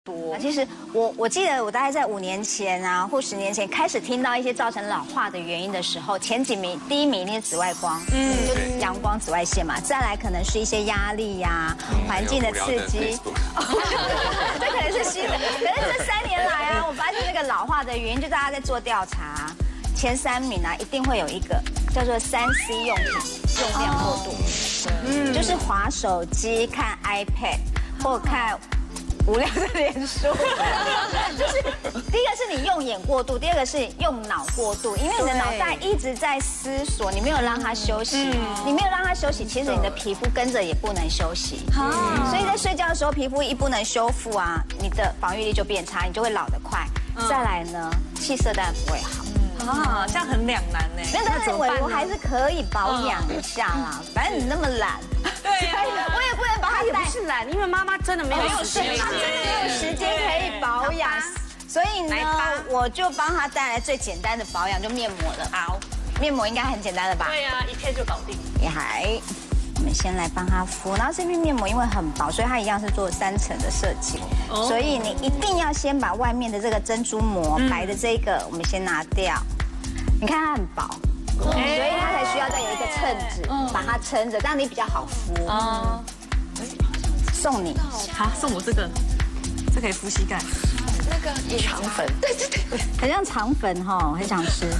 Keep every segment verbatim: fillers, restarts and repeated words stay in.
多。其实我我记得我大概在五年前啊，或十年前开始听到一些造成老化的原因的时候，前几名第一名一定是紫外光，嗯，就是阳光紫外线嘛，再来可能是一些压力呀、环境的刺激，这可能是新的。可是这三年来啊，我发现这个老化的原因，就大家在做调查，前三名啊一定会有一个叫做三 C 用品用量过度，嗯，就是滑手机、看 iPad 或看。无聊的脸书，就是第一个是你用眼过度，第二个是用脑过度，因为你的脑袋一直在思索，你没有让它休息，你没有让它休息，其实你的皮肤跟着也不能休息，所以在睡觉的时候，皮肤一不能修复啊，你的防御力就变差，你就会老得快。再来呢，气色当然不会好。 啊，这样很两难呢。 那但是我我还是可以保养一下啦，反正你那么懒， 对呀， 我也不能把它也不是懒，因为妈妈真的没有时间， 她真的没有时间可以保养，所以呢，我就帮她带来最简单的保养，就面膜了。好，面膜应该很简单的吧？ 对呀，一天就搞定。 也还，我们先来帮她敷，然后这片面膜因为很薄，所以它一样是做三层的设计，所以你一定要先把外面的这个珍珠膜白的这个，我们先拿掉。你看它很薄，所以它才需要再有一个衬子把它撑着，这样你比较好敷。嗯，送你， 好，送我这个，这可以敷膝盖。 那个肠粉，对对对， 很像肠粉哈，很想吃。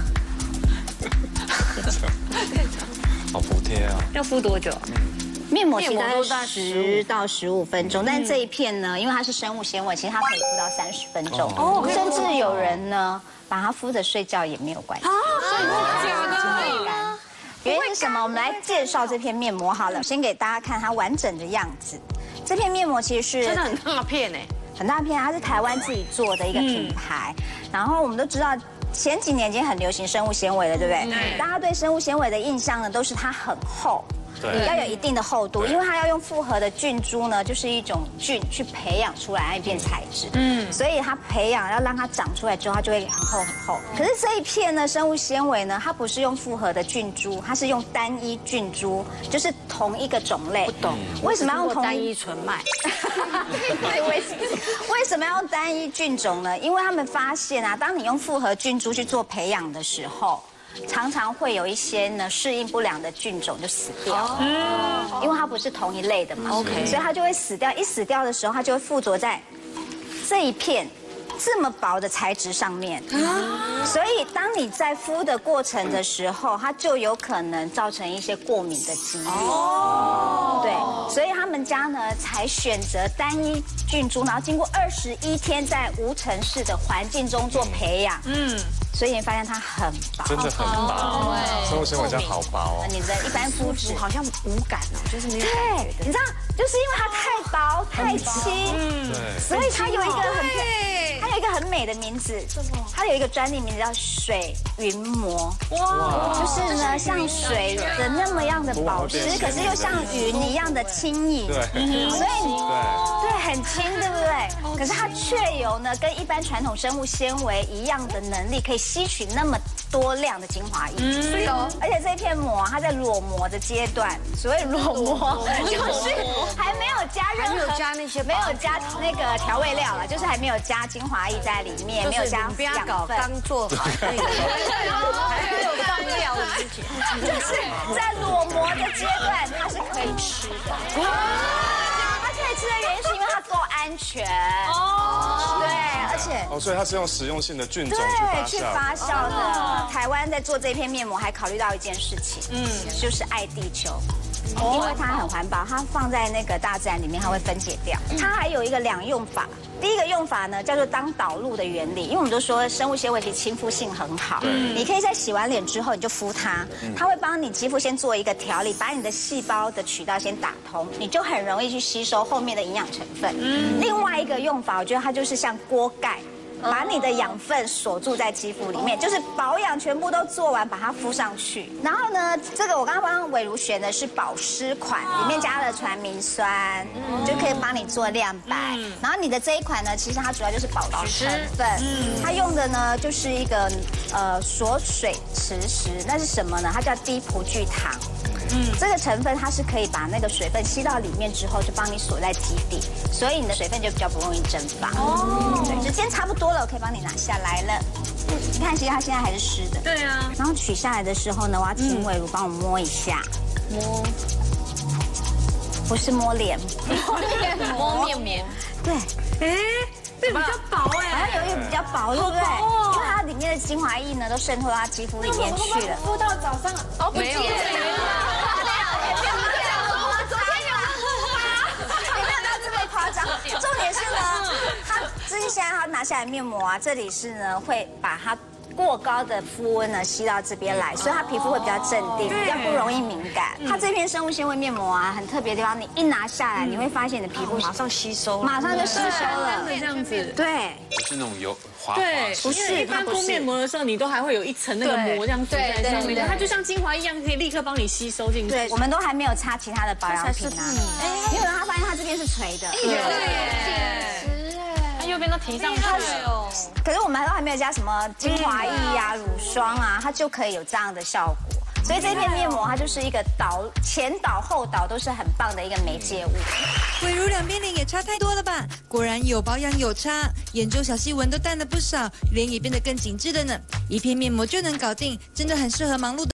好服帖啊！ 要敷多久？ 面膜其实大概十到十五分钟，但这一片呢，因为它是生物纤维，其实它可以敷到三十分钟。哦，甚至有人呢，把它敷着睡觉也没有关系。啊， 真的假的？ 原因是什么？我们来介绍这片面膜好了，先给大家看它完整的样子。这片面膜其实是真的很大片哎， 很大片，它是台湾自己做的一个品牌。然后我们都知道。前几年已经很流行生物纤维了，对不对？对。大家对生物纤维的印象呢，都是它很厚，对，要有一定的厚度，因为它要用复合的菌株呢，就是一种菌去培养出来一片材质，嗯，所以它培养要让它长出来之后，它就会很厚很厚。可是这一片呢，生物纤维呢，它不是用复合的菌株，它是用单一菌株，就是同一个种类。 不懂为什么要用同单一纯麦？ 为为什么要用单一菌种呢？因为他们发现啊，当你用复合菌株去做培养的时候，常常会有一些呢适应不良的菌种就死掉了，因为它不是同一类的嘛 ，OK， 所以它就会死掉。一死掉的时候，它就会附着在这一片这么薄的材质上面，所以当你在敷的过程的时候，它就有可能造成一些过敏的几率。哦，对，所以他们家呢才选择单一菌株，然后经过二十一天在无尘室的环境中做培养。嗯。所以你发现它很薄， 真的很薄，生物纤维这样好薄哦。 你的一般肤质好像无感哦，就是没有感觉的。 你知道，就是因为它太薄太轻，对，所以它有一个很，它有一个很美的名字，它有一个专利名字叫水云膜。哇，就是呢像水的那么样的保湿，可是又像云一样的轻盈。对，所以你对很轻，对不对？可是它却有呢跟一般传统生物纤维一样的能力，可以吸取那么多量的精华液，嗯，而且这片膜它在裸膜的阶段，所谓裸膜就是还没有加任何， 没有加那些， 没有加那个调味料了，就是还没有加精华液在里面，没有加养分， 刚做好那个，还没有放料之前， 就是在裸膜的阶段，它是可以吃的。它可以吃的原因是因为它够安全哦，对，而且哦，所以它是用实用性的菌种去去发酵的。台湾在做这片面膜还考虑到一件事情，嗯，就是爱地球。因为它很环保，它放在那个大自然里面，它会分解掉。它还有一个两用法，第一个用法呢叫做当导入的原理，因为我们都说生物纤维其实亲肤性很好，你可以在洗完脸之后你就敷它，它会帮你肌肤先做一个调理，把你的细胞的渠道先打通，你就很容易去吸收后面的营养成分。另外一个用法，我觉得它就是像锅盖。把你的养分锁住在肌肤里面，就是保养全部都做完，把它敷上去。然后呢，这个我刚刚帮伟如选的是保湿款，里面加了传明酸，就可以帮你做亮白。然后你的这一款呢，其实它主要就是保湿成分，它用的呢就是一个呃锁水磁石，那是什么呢？它叫低葡聚糖。 嗯，这个成分它是可以把那个水分吸到里面之后，就帮你锁在基底，所以你的水分就比较不容易蒸发。哦，对，时间差不多了，我可以帮你拿下来了。你看，其实它现在还是湿的。对啊。然后取下来的时候呢，我要请伟如帮我摸一下。摸。不是摸脸， 摸面摸面膜。 对。哎。 这比较薄哎， 好像有一点比较薄，对不对？因为它里面的精华液呢都渗透到它肌肤里面去了。 敷到早上哦，不见了，没有， 昨天有敷吗？也没有到这么夸张。重点是呢，它之前它拿下来面膜啊，这里是呢会把它。 过高的肤温呢吸到这边来，所以它皮肤会比较镇定，比较不容易敏感。它这片生物纤维面膜啊，很特别的地方，你一拿下来，你会发现你的皮肤马上吸收， 马上就吸收了， 这样子。 对， 不是那种油滑滑。 对，不是一般敷面膜的时候，你都还会有一层那个膜这样敷在上面，它就像精华一样，可以立刻帮你吸收进去。 对，我们都还没有擦其他的保养品啊。你有没有发现它这边是垂的？ 对。 右边都提上去了， 可是我们都还没有加什么精华液啊、乳霜啊，它就可以有这样的效果。所以这片面膜它就是一个导前导后导都是很棒的一个媒介物。 伟如两边脸也差太多了吧？果然有保养有差，眼周小细纹都淡了不少，脸也变得更紧致了呢。一片面膜就能搞定，真的很适合忙碌的。